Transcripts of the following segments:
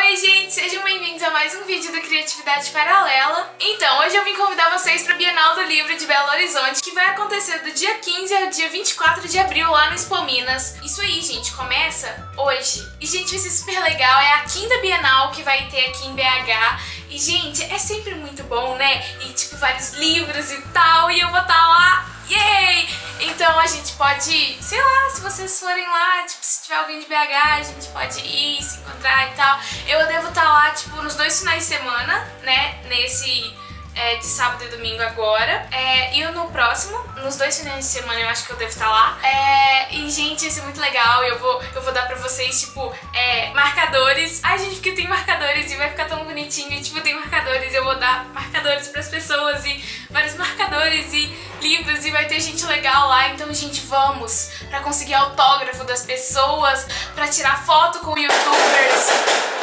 Oi gente, sejam bem-vindos a mais um vídeo do Criatividade Paralela. Então, hoje eu vim convidar vocês para a Bienal do Livro de Belo Horizonte, que vai acontecer do dia 15 ao dia 24 de abril lá no Expo Minas. Isso aí, gente, começa hoje. E, gente, vai ser super legal, é a 5ª Bienal que vai ter aqui em BH. E, gente, é sempre muito bom, né? E, tipo, vários livros e tal, e eu vou estar lá. Yay! Então a gente pode, sei lá, se vocês forem lá, tipo, se tiver alguém de BH, a gente pode ir, se encontrar e tal. Eu devo estar lá, tipo, nos 2 finais de semana, né, nesse de sábado e domingo agora. E no próximo, nos 2 finais de semana eu acho que eu devo estar lá. E, gente, isso é muito legal. Eu vou dar pra vocês, tipo, marcadores. Ai, gente, porque tem marcadores e vai ficar tão bonitinho. E, tipo, tem marcadores, eu vou dar marcadores pras pessoas e vários marcadores e livros e vai ter gente legal lá. Então, gente, vamos pra conseguir autógrafo das pessoas, pra tirar foto com youtubers.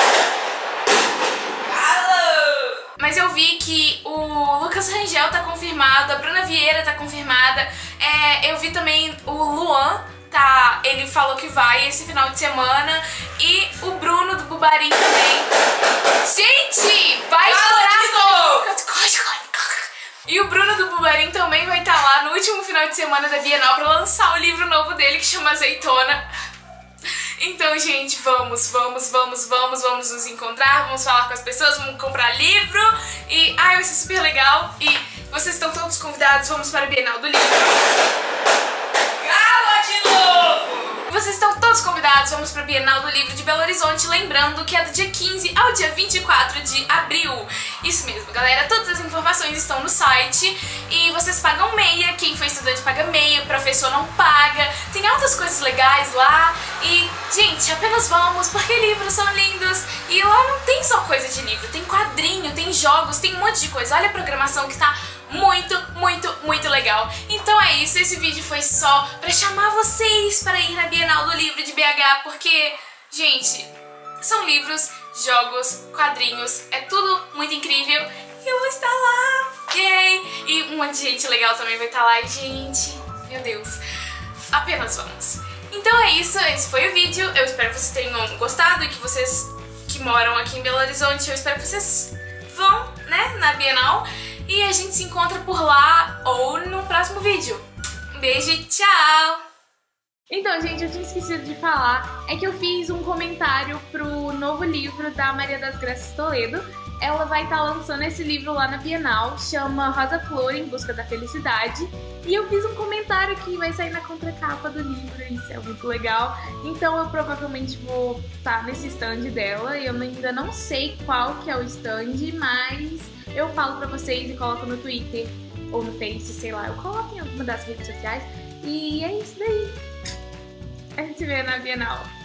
Mas eu vi que o Lucas Rangel tá confirmado, a Bruna Vieira tá confirmada, eu vi também o Luan, tá, ele falou que vai esse final de semana, e o Bruno do Bubarim também. Gente, vai estourar! E o Bruno do Bubarim também vai estar lá no último final de semana da Bienal pra lançar o livro novo dele que chama Azeitona. Então, gente, vamos nos encontrar, vamos falar com as pessoas, vamos comprar livro e, vai ser super legal e vocês estão todos convidados, vamos para a Bienal do Livro. Gala de novo! Vocês estão todos convidados, vamos para a Bienal do Livro de Belo Horizonte, lembrando que é do dia 15 ao dia 24 de abril. Isso mesmo, galera, todas as informações estão no site e vocês pagam meia, quem for estudante paga meia, professor não paga, tem altas coisas legais lá e, gente, apenas vamos porque livros são lindos e lá não tem só coisa de livro, tem quadrinho, tem jogos, tem um monte de coisa, olha a programação que tá muito legal. Então é isso, esse vídeo foi só pra chamar vocês para ir na Bienal do Livro de BH, porque, gente, são livros, jogos, quadrinhos, é tudo muito incrível e eu vou estar lá, yay! E um monte de gente legal também vai estar lá e, gente, meu Deus, apenas vamos. Então é isso, esse foi o vídeo, eu espero que vocês tenham gostado e que vocês que moram aqui em Belo Horizonte, eu espero que vocês vão, né, na Bienal. E a gente se encontra por lá ou no próximo vídeo. Um beijo e tchau! Então, gente, eu tinha esquecido de falar, é que eu fiz um comentário pro novo livro da Maria das Graças Toledo. Ela vai estar lançando esse livro lá na Bienal, chama Rosa Flor em Busca da Felicidade. E eu fiz um comentário que vai sair na contracapa do livro, isso é muito legal. Então eu provavelmente vou estar nesse stand dela, eu ainda não sei qual que é o stand, mas eu falo pra vocês e coloco no Twitter ou no Face, sei lá, eu coloco em alguma das redes sociais. E é isso daí. A gente se vê na Bienal.